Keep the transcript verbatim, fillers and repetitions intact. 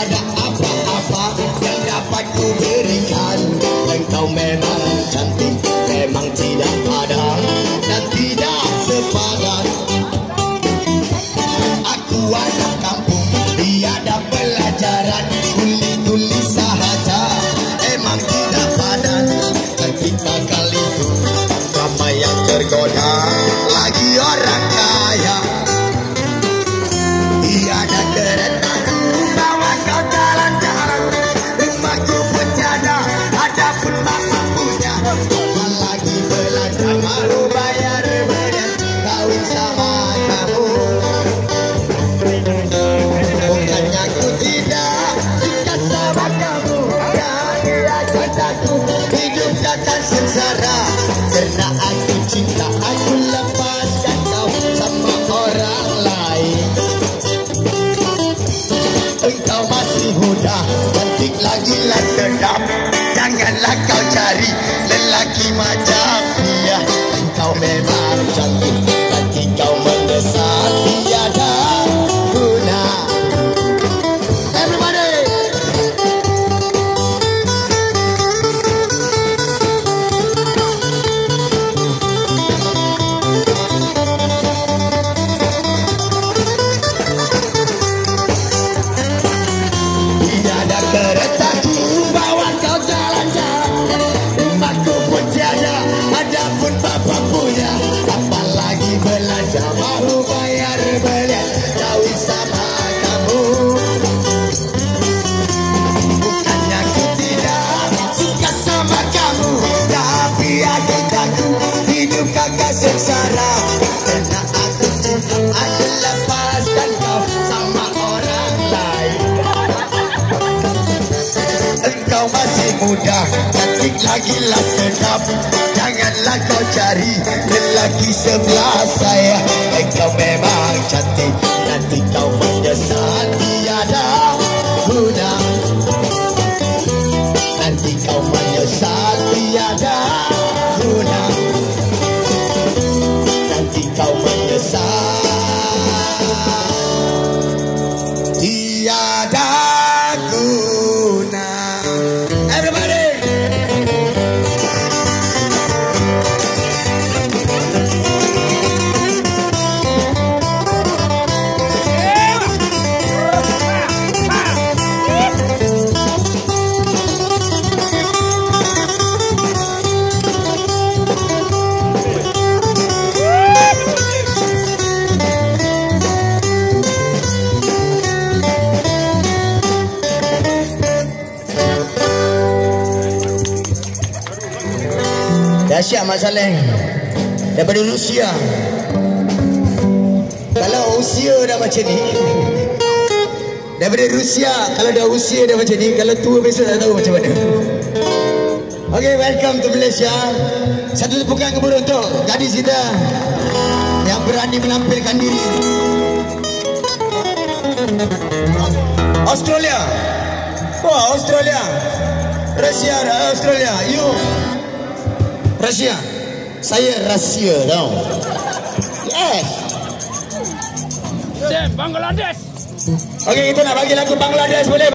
tiada apa-apa yang dapat ku berikan. Engkau memang cantik, memang tidak padan dan tidak sepadan. Aku anak kampung, tiada pelajaran, tuli-tuli sahaja, emang tidak padan. Ketika kali itu ramai yang tergoda, lagi orang kaya. Tiada kereta bawa kau jalan-jalan, rumahku pun tiada, ada pun mama punya. Apalagi belanja malu bayar badan, kawin sama kamu. Bukannya aku tidak suka sama kamu, tapi aku takut hidup takkan sengsara. Karena aku cinta, aku lepaskan kau sama orang lain. Engkau masih muda, cantik lagi lah sedap. Janganlah kau cari lelaki macam dia. Engkau memang cantik, tapi kau mendesak tiada guna. Everybody! Tiada keretaku bawa kau jalan-jalan, rumahku pun tiada, ada pun bapa punya. Apalagi belanja mahu bayar belian, kawin sama kamu. Bukannya aku tidak suka sama kamu, tapi aku takut hidup kagak sengsara. Karena aku cinta, aku lepaskan kau sama orang lain. Engkau masih muda, cantik lagi lah sedap. Janganlah kau cari lelaki sebelah saya. Engkau memang cantik, nanti kau menyesal tiada guna. Nanti kau menyesal tiada guna. Nanti kau menyesal tiada guna. Everybody! Dahsyat Mak Saleh daripada Rusia. Kalau usia dah macam ni, daripada Rusia, kalau dah usia dah macam ni, kalau tua besok tak tahu macam mana. Okay, welcome to Malaysia. Satu tepukan kepada untuk gadis kita yang berani menampilkan diri. Australia. Wah, Australia. Rusia, Australia. You Rusia. Saya Rusia tau. Yes. Bangladesh. Okey, kita nak bagi lagu Bangladesh boleh?